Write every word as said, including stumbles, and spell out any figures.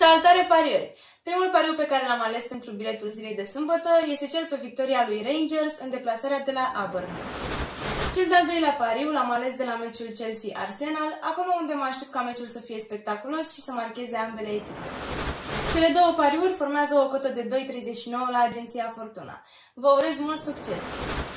Salutare pariori! Primul pariu pe care l-am ales pentru biletul zilei de sâmbătă este cel pe victoria lui Rangers în deplasarea de la Auburn. Cel de-al doilea pariu l-am ales de la meciul Chelsea-Arsenal, acolo unde mă aștept ca meciul să fie spectaculos și să marcheze ambele echipe. Cele două pariuri formează o cotă de doi virgulă treizeci și nouă la agenția Fortuna. Vă urez mult succes!